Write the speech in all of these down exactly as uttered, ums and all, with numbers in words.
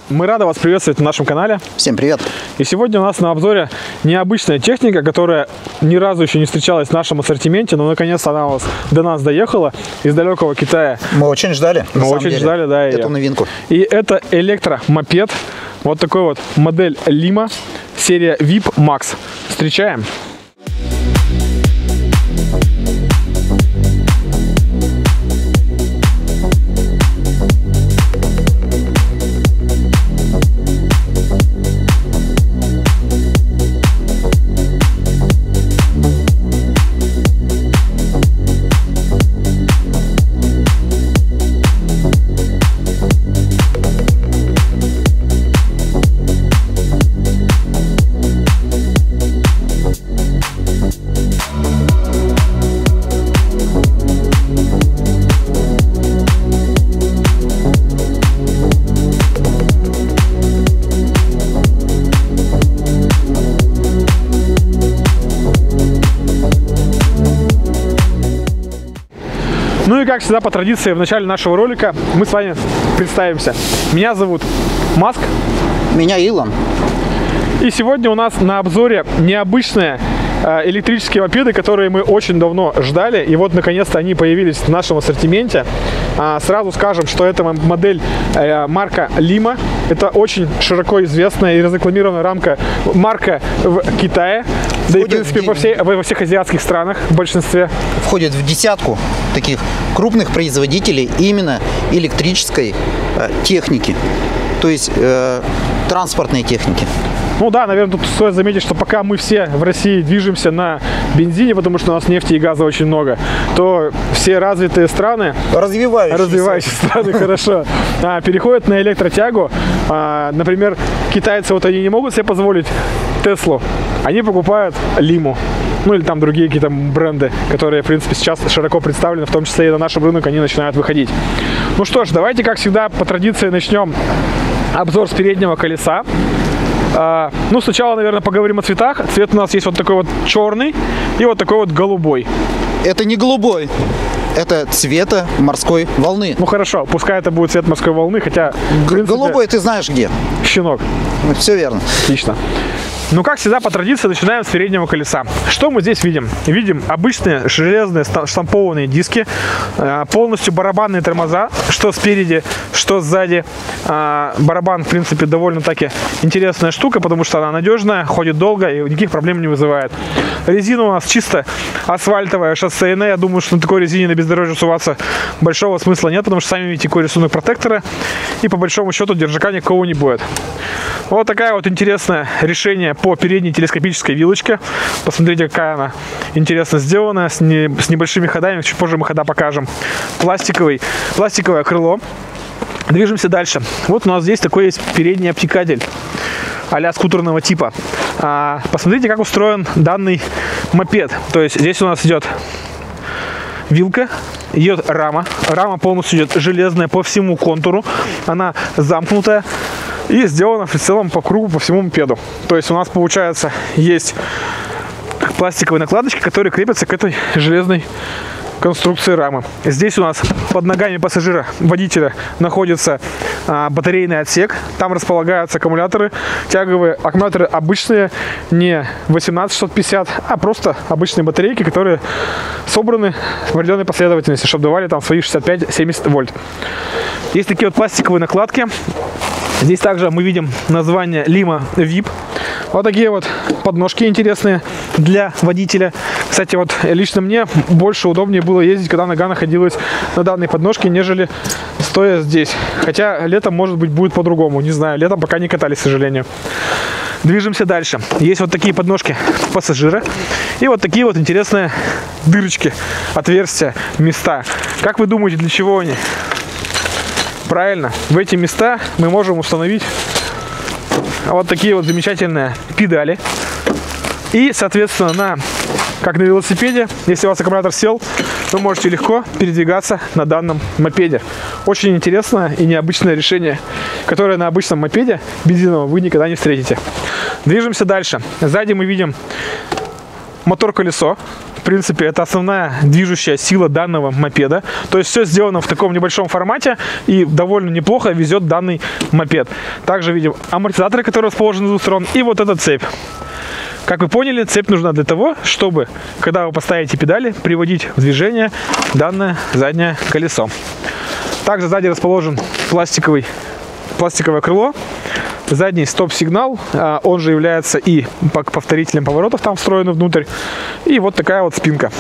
Мы рады вас приветствовать на нашем канале. Всем привет! И сегодня у нас на обзоре необычная техника, которая ни разу еще не встречалась в нашем ассортименте, но наконец-то она у нас, до нас доехала из далекого Китая. Мы очень ждали. Мы очень деле. ждали, да, эту новинку. И это электромопед. Вот такой вот модель Lima, серия ви ай пи Max. Встречаем! Ну и как всегда, по традиции, в начале нашего ролика мы с вами представимся. Меня зовут Маск. Меня Илон. И сегодня у нас на обзоре необычные э, электрические мопеды, которые мы очень давно ждали. И вот, наконец-то, они появились в нашем ассортименте. А, сразу скажем, что это модель э, марка Lima. Это очень широко известная и разрекламированная рамка, марка в Китае. Да и, в принципе, во, всей, во всех азиатских странах в большинстве. Входит в десятку таких крупных производителей именно электрической э, техники, то есть э, транспортной техники. Ну да, наверное, тут стоит заметить, что пока мы все в России движемся на бензине, потому что у нас нефти и газа очень много, то все развитые страны, развивающиеся, развивающиеся страны, хорошо, переходят на электротягу. Например, китайцы, вот они не могут себе позволить Теслу, они покупают Лиму. Ну или там другие какие-то бренды, которые, в принципе, сейчас широко представлены, в том числе и на наш рынок они начинают выходить. Ну что ж, давайте, как всегда, по традиции начнем обзор с переднего колеса. А, ну, сначала, наверное, поговорим о цветах. Цвет у нас есть вот такой вот черный и вот такой вот голубой. Это не голубой, это цвета морской волны. Ну хорошо, пускай это будет цвет морской волны, хотя... принципе, голубой ты знаешь где? Щенок. Ну, все верно. Отлично. Ну, как всегда, по традиции, начинаем с переднего колеса. Что мы здесь видим? Видим обычные железные штампованные диски, полностью барабанные тормоза, что спереди, что сзади. Барабан, в принципе, довольно-таки интересная штука, потому что она надежная, ходит долго и никаких проблем не вызывает. Резина у нас чисто асфальтовая, шоссейная. Я думаю, что на такой резине на бездорожье суваться большого смысла нет, потому что сами видите, какой рисунок протектора, и по большому счету держака никакого не будет. Вот такая вот интересное решение по передней телескопической вилочке. Посмотрите, какая она интересно сделана, с, не, с небольшими ходами. Чуть позже мы хода покажем. Пластиковый, пластиковое крыло. Движемся дальше. Вот у нас здесь такой есть передний обтекатель а-ля скутерного типа. А, посмотрите, как устроен данный мопед. То есть здесь у нас идет вилка, идет рама. Рама полностью идет железная по всему контуру. Она замкнутая. И сделано в целом по кругу, по всему мопеду. То есть у нас, получается, есть пластиковые накладочки, которые крепятся к этой железной конструкции рамы. Здесь у нас под ногами пассажира, водителя, находится а, батарейный отсек. Там располагаются аккумуляторы. Тяговые аккумуляторы обычные, не восемнадцать шестьсот пятьдесят, а просто обычные батарейки, которые собраны в определенной последовательности, чтобы давали там свои шестьдесят пять — семьдесят вольт. Есть такие вот пластиковые накладки. Здесь также мы видим название Lima ви ай пи. Вот такие вот подножки интересные для водителя. Кстати, вот лично мне больше удобнее было ездить, когда нога находилась на данной подножке, нежели стоя здесь. Хотя летом, может быть, будет по-другому. Не знаю, летом пока не катались, к сожалению. Движемся дальше. Есть вот такие подножки пассажира. И вот такие вот интересные дырочки, отверстия, места. Как вы думаете, для чего они? Правильно, в эти места мы можем установить вот такие вот замечательные педали. И, соответственно, на, как на велосипеде, если у вас аккумулятор сел, вы можете легко передвигаться на данном мопеде. Очень интересное и необычное решение, которое на обычном мопеде бензиновом вы никогда не встретите. Движемся дальше. Сзади мы видим мотор-колесо. В принципе, это основная движущая сила данного мопеда. То есть все сделано в таком небольшом формате и довольно неплохо везет данный мопед. Также видим амортизаторы, которые расположены с двух сторон, и вот эта цепь. Как вы поняли, цепь нужна для того, чтобы, когда вы поставите педали, приводить в движение данное заднее колесо. Также сзади расположен пластиковый, пластиковое крыло. Задний стоп-сигнал, он же является и повторителем поворотов, там встроенный внутрь. И вот такая вот спинка.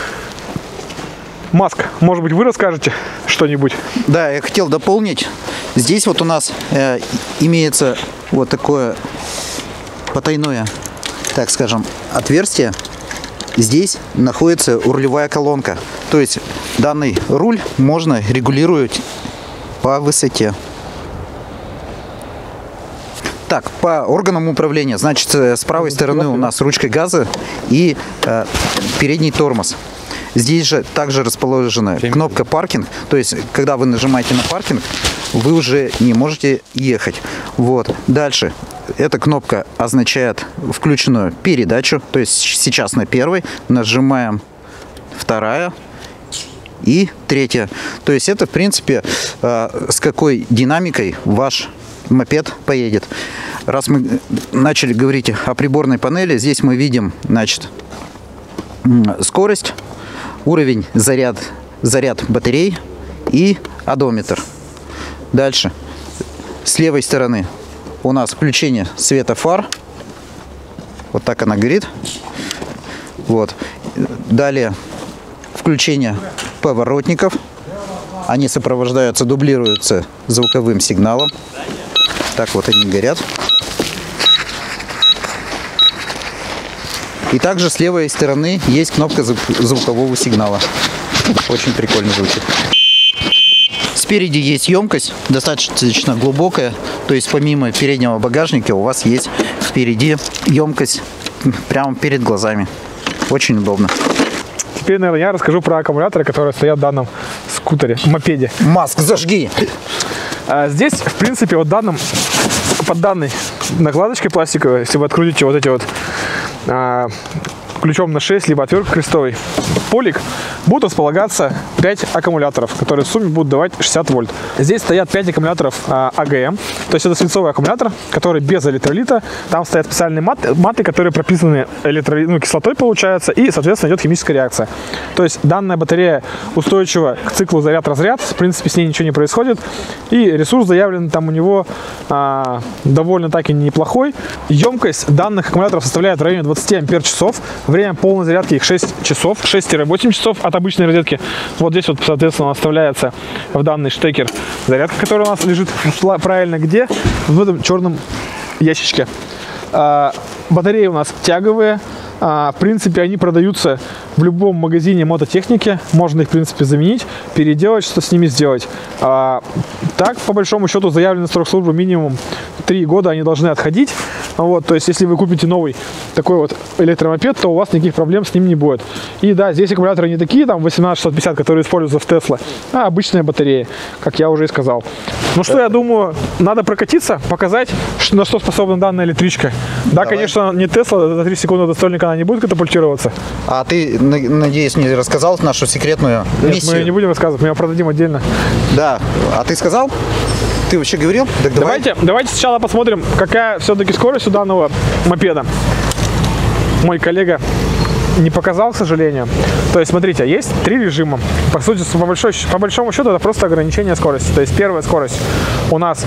Маск, может быть, вы расскажете что-нибудь? Да, я хотел дополнить. Здесь вот у нас э, имеется вот такое потайное, так скажем, отверстие. Здесь находится рулевая колонка. То есть данный руль можно регулировать по высоте. Так, по органам управления, значит, с правой стороны у нас ручка газа и э, передний тормоз. Здесь же также расположена кнопка паркинг, то есть, когда вы нажимаете на паркинг, вы уже не можете ехать. Вот. Дальше, эта кнопка означает включенную передачу, то есть сейчас на первой, нажимаем вторая и третья. То есть это, в принципе, э, с какой динамикой ваш мопед поедет. Раз мы начали говорить о приборной панели, здесь мы видим, значит, скорость, уровень заряд, заряд батарей и одометр. Дальше, с левой стороны у нас включение света фар. Вот так она горит. Вот. Далее включение поворотников. Они сопровождаются, дублируются звуковым сигналом. Так вот они горят. И также с левой стороны есть кнопка звукового сигнала. Очень прикольно звучит. Спереди есть емкость, достаточно глубокая. То есть помимо переднего багажника у вас есть впереди емкость прямо перед глазами. Очень удобно. Теперь, наверное, я расскажу про аккумуляторы, которые стоят в данном скутере, мопеде. Маск, зажги! Здесь, в принципе, вот данным, под данной накладочкой пластиковой, если вы открутите вот эти вот а, ключом на шесть, либо отвертка крестовый полик, будут располагаться пять аккумуляторов, которые в сумме будут давать шестьдесят вольт. Здесь стоят пять аккумуляторов а, а гэ эм, то есть это свинцовый аккумулятор, который без электролита. Там стоят специальные маты, маты которые прописаны электролит, ну, кислотой, получается, и, соответственно, идет химическая реакция. То есть данная батарея устойчива к циклу заряд-разряд, в принципе, с ней ничего не происходит. И ресурс заявлен там у него а, довольно так и неплохой. Емкость данных аккумуляторов составляет в районе двадцати ампер-часов. Время полной зарядки их шесть часов, шесть-восемь часов от обычной розетки. Вот здесь вот, соответственно, вставляется в данный штекер зарядка, которая у нас лежит правильно где? В этом черном ящичке. А, батареи у нас тяговые. А, в принципе, они продаются в любом магазине мототехники. Можно их, в принципе, заменить, переделать, что с ними сделать. А, так, по большому счету, заявлено срок службы минимум три года, они должны отходить. Вот, то есть, если вы купите новый такой вот электромопед, то у вас никаких проблем с ним не будет. И да, здесь аккумуляторы не такие, там восемнадцать шестьсот пятьдесят, которые используются в Tesla, а обычные батареи, как я уже и сказал. Ну что, я думаю, надо прокатиться, показать, на что способна данная электричка. Да, Давай. Конечно, не Tesla, за три секунды до стольника она не будет катапультироваться. А ты, надеюсь, не рассказал нашу секретную Нет, миссию? мы не будем рассказывать, мы ее продадим отдельно. Да, а ты сказал? Ты вообще говорил? Так давай. Давайте, давайте сначала посмотрим, какая все-таки скорость у данного мопеда. Мой коллега не показал, к сожалению. То есть, смотрите, есть три режима. По сути, по, большой, по большому счету, это просто ограничение скорости. То есть, первая скорость у нас...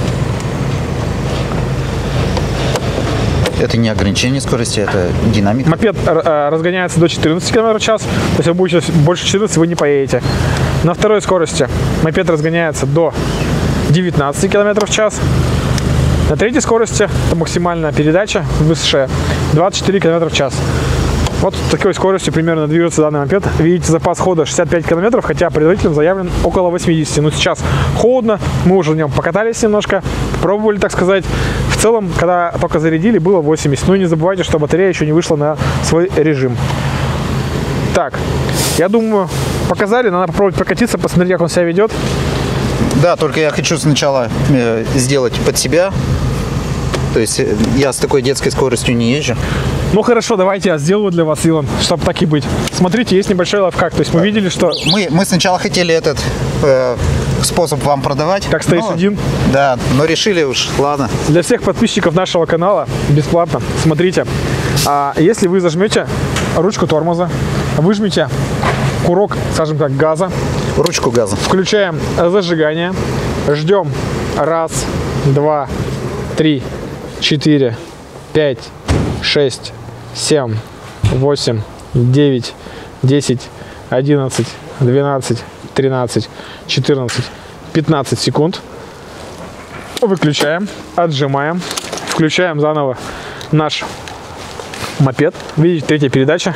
Это не ограничение скорости, это динамика. Мопед э, разгоняется до четырнадцати километров в час. То есть, вы будете больше четырнадцати, вы не поедете. На второй скорости мопед разгоняется до девятнадцати километров в час. На третьей скорости, это максимальная передача высшая, двадцать четыре километра в час. Вот с такой скоростью примерно движется данный мопед. Видите, запас хода шестьдесят пять километров, хотя предварительно заявлен около восьмидесяти. Но сейчас холодно, мы уже в нем покатались немножко, пробовали, так сказать. В целом, когда только зарядили, было восемьдесят. Ну и не забывайте, что батарея еще не вышла на свой режим. Так, я думаю, показали, надо попробовать прокатиться, посмотреть, как он себя ведет. Да, только я хочу сначала э, сделать под себя. То есть я с такой детской скоростью не езжу. Ну хорошо, давайте я сделаю для вас, Илон, чтобы так и быть. Смотрите, есть небольшой лайфхак. То есть мы видели, что... Мы, мы сначала хотели этот э, способ вам продавать. Как стоишь но, один? Да, но решили уж, ладно. Для всех подписчиков нашего канала бесплатно. Смотрите, а если вы зажмете ручку тормоза, выжмете курок, скажем так, газа, Ручку газа. включаем зажигание, ждем раз, два, три, четыре, пять, шесть, семь, восемь, девять, десять, одиннадцать, двенадцать, тринадцать, четырнадцать, пятнадцать секунд. Выключаем, отжимаем, включаем заново наш мопед. Видите, третья передача.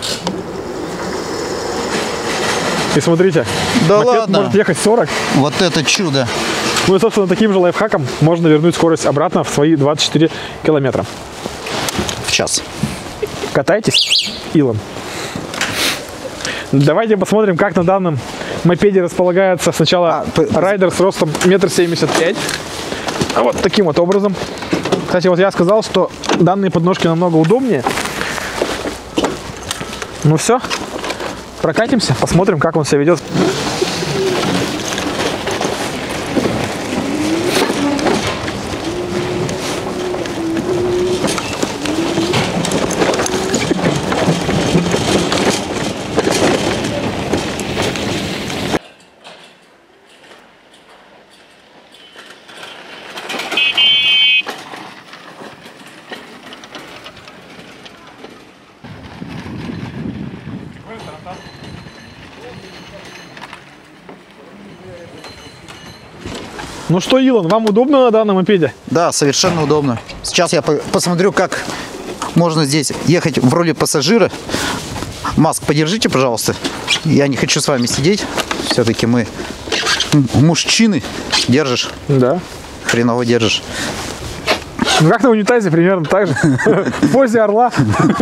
И смотрите, Да мопед ладно? может ехать сорок. Вот это чудо. Ну и, собственно, таким же лайфхаком можно вернуть скорость обратно в свои двадцать четыре километра. В час. Катайтесь, Илон. Давайте посмотрим, как на данном мопеде располагается сначала А, п- райдер с ростом метр семьдесят пять. Вот таким вот образом. Кстати, вот я сказал, что данные подножки намного удобнее. Ну все, прокатимся, посмотрим, как он себя ведет. Ну что, Илон, вам удобно на данном мопеде? Да, совершенно удобно. Сейчас я по- посмотрю, как можно здесь ехать в роли пассажира. Маск, подержите, пожалуйста. Я не хочу с вами сидеть. Все-таки мы м- мужчины. Держишь? Да. Хреново держишь. Ну как на унитазе примерно так же. В позе орла.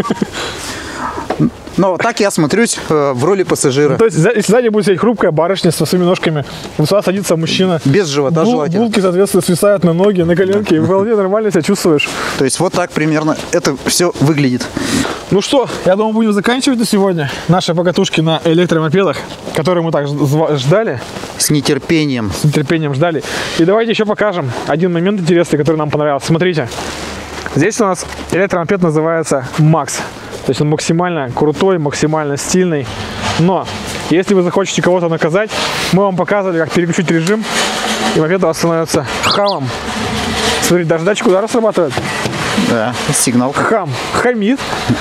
Но так я смотрюсь э, в роли пассажира. То есть, за- если сзади будет сидеть хрупкая барышня с своими ножками, сюда садится мужчина. Без живота Бул- желательно. Булки, соответственно, свисают на ноги, на коленки, и вполне нормально себя чувствуешь. То есть вот так примерно это все выглядит. Ну что, я думаю, будем заканчивать на сегодня наши покатушки на электромопедах, которые мы так жд- ждали, С нетерпением. с нетерпением ждали. И давайте еще покажем один момент интересный, который нам понравился. Смотрите, здесь у нас электромопед называется Макс. То есть он максимально крутой, максимально стильный. Но если вы захотите кого-то наказать, мы вам показывали, как переключить режим, и мопед у вас становится хамом. Смотрите, даже датчик удара срабатывает. Да, сигнал. Хам, хамит.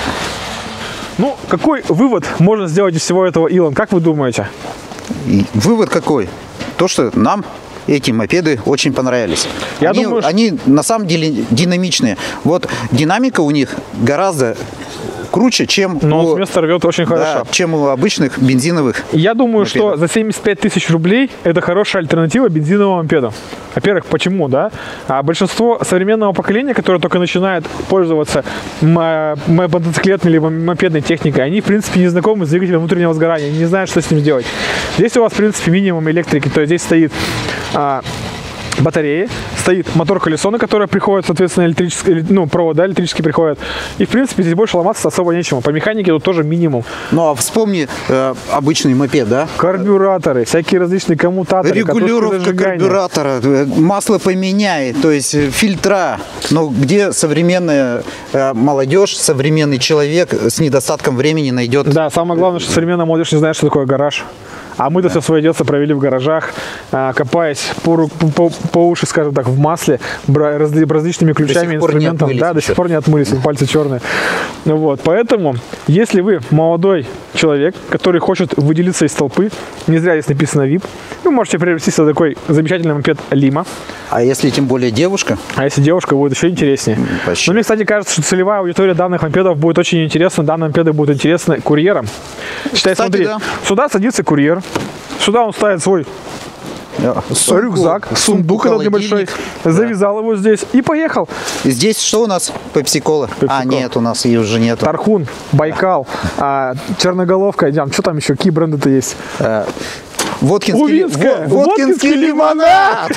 Ну, какой вывод можно сделать из всего этого, Илон? Как вы думаете? И вывод какой? То, что нам эти мопеды очень понравились. Я они, думаю, что- они на самом деле динамичные. Вот динамика у них гораздо круче, чем, Но у, он с места рвет очень да, хорошо. чем у обычных бензиновых. Я думаю, мопедов. что за семьдесят пять тысяч рублей это хорошая альтернатива бензиновому мопеду. Во-первых, почему, да? А большинство современного поколения, которое только начинает пользоваться м- м- мотоциклетной либо мопедной техникой, они, в принципе, не знакомы с двигателем внутреннего сгорания, они не знают, что с ним делать. Здесь у вас, в принципе, минимум электрики, то есть здесь стоит а, батареи, стоит мотор-колесо, на которое приходит, соответственно, электрический, ну, провод, да, электрический приходит. И, в принципе, здесь больше ломаться особо нечему. По механике тут тоже минимум. Ну а вспомни э, обычный мопед, да? Карбюраторы, всякие различные коммутаторы, Регулировка катушки зажигания. карбюратора, э, масло поменяй, то есть э, фильтра. Но где современная э, молодежь, современный человек с недостатком времени найдет? Да, самое главное, что современная молодежь не знает, что такое гараж. А мы-то все свое детство провели в гаражах, а, копаясь по, ру- по, по- по уши, скажем так, в масле, бра- разли- различными ключами, сих пор не инструментом. отмылись Да, до еще. сих пор не отмылись, пальцы черные. Ну вот, поэтому, если вы молодой человек, который хочет выделиться из толпы, не зря здесь написано ви ай пи, вы можете приобрести себе такой замечательный мопед Lima. А если тем более девушка? А если девушка, будет еще интереснее. Почти. Но мне, кстати, кажется, что целевая аудитория данных мопедов будет очень интересна. Данные мопеды будут интересны курьерам. Считай, Кстати, смотри, да. сюда садится курьер, сюда он ставит свой Сумку, рюкзак, сундук этот холодильник. небольшой, завязал его здесь и поехал. И здесь что у нас? Пепси-кола. А, Пепси-кола. нет, у нас ее уже нету. Тархун, Байкал, а, Черноголовка, идем. Что там еще? Какие бренды-то есть? Э, Воткинский, Увинская. во- Воткинский лимонад!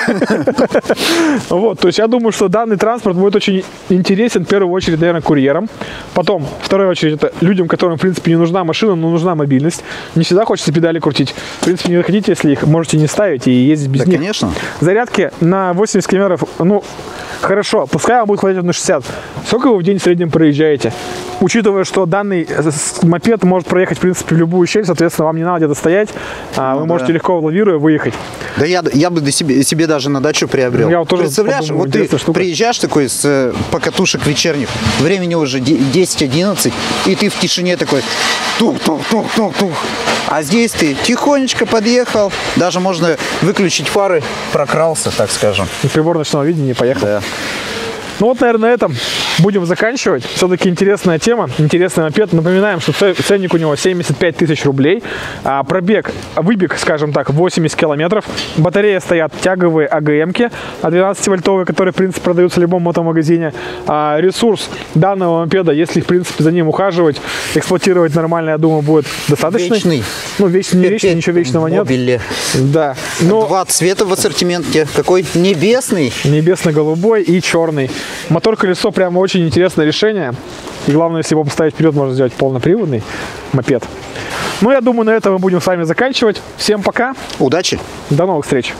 Вот, то есть я думаю, что данный транспорт будет очень интересен в первую очередь, наверное, курьерам. Потом, в вторую очередь, это людям, которым, в принципе, не нужна машина, но нужна мобильность. Не всегда хочется педали крутить. В принципе, не хотите, если их можете не ставить и ездить без Да, них. конечно. Зарядки на восемьдесят километров, ну, хорошо, пускай вам будет хватить на шестьдесят. Сколько вы в день в среднем проезжаете? Учитывая, что данный мопед может проехать, в принципе, в любую щель, соответственно, вам не надо где-то стоять, а Ну, вы да. можете легко лавируя выехать. Да я, я бы до себе, себе даже на дачу приобрел. Я вот тоже Представляешь, подумал, вот ты интересная штука. приезжаешь такой с э, покатушек вечерних, времени уже десять одиннадцать, и ты в тишине такой тух-тух-тух-тух-тух. А здесь ты тихонечко подъехал, даже можно выключить фары, прокрался, так скажем. И прибор ночного видения поехал. Да. Ну вот, наверное, на этом будем заканчивать. Все-таки интересная тема, интересный мопед. Напоминаем, что ц- ценник у него семьдесят пять тысяч рублей. А, пробег, выбег, скажем так, восемьдесят километров. Батареи стоят тяговые А Г М-ки двенадцативольтовые, которые, в принципе, продаются в любом мотомагазине. А, ресурс данного мопеда, если, в принципе, за ним ухаживать, эксплуатировать нормально, я думаю, будет достаточно. Вечный. Ну, вечный, не вечный, ничего вечного нет. Мобиле. Да. Но Два цвета в ассортименте. Какой? Небесный. небесно-голубой и черный. Мотор-колесо прямо очень интересное решение. И главное, если его поставить вперед, можно сделать полноприводный мопед. Ну, я думаю, на этом мы будем с вами заканчивать. Всем пока. Удачи. До новых встреч.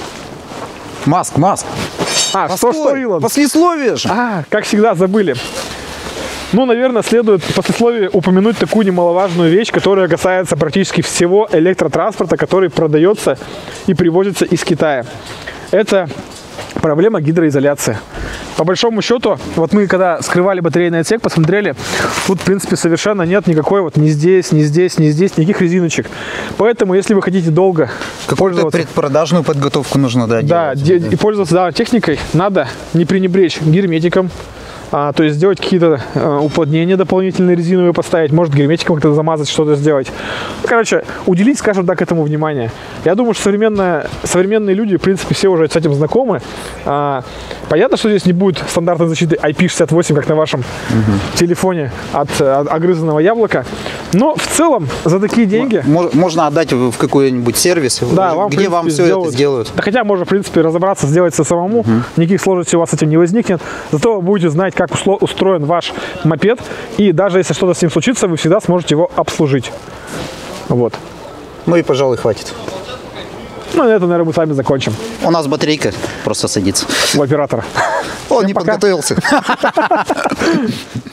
Маск, Маск. А, что, что, Илон? Послесловие же. А, как всегда, забыли. Ну, наверное, следует в послесловии упомянуть такую немаловажную вещь, которая касается практически всего электротранспорта, который продается и привозится из Китая. Это проблема гидроизоляции. По большому счету, вот мы когда скрывали батарейный отсек, посмотрели, тут, в принципе, совершенно нет никакой вот ни здесь, ни здесь, ни здесь, никаких резиночек. Поэтому, если вы хотите долго Какую-то пользоваться, предпродажную подготовку нужно, да, да, делать. де- и пользоваться да, техникой, надо не пренебречь герметиком. А, то есть сделать какие-то э, уплотнения дополнительные резиновые поставить, может герметиком как-то замазать, что-то сделать. Короче, уделить, скажем так, этому внимание. Я думаю, что современные, современные люди, в принципе, все уже с этим знакомы. А, понятно, что здесь не будет стандартной защиты ай пи шестьдесят восемь, как на вашем угу. телефоне от, от огрызанного яблока. Но в целом за такие деньги... Можно отдать в какой-нибудь сервис, да, вам, где вам все сделают. это сделают. Да, хотя можно, в принципе, разобраться, сделать все самому. Угу. Никаких сложностей у вас с этим не возникнет. Зато вы будете знать, как устроен ваш мопед. И даже если что-то с ним случится, вы всегда сможете его обслужить. Вот. Ну и, пожалуй, хватит. Ну, на этом, наверное, мы с вами закончим. У нас батарейка просто садится. У оператора. Он Всем не пока. подготовился.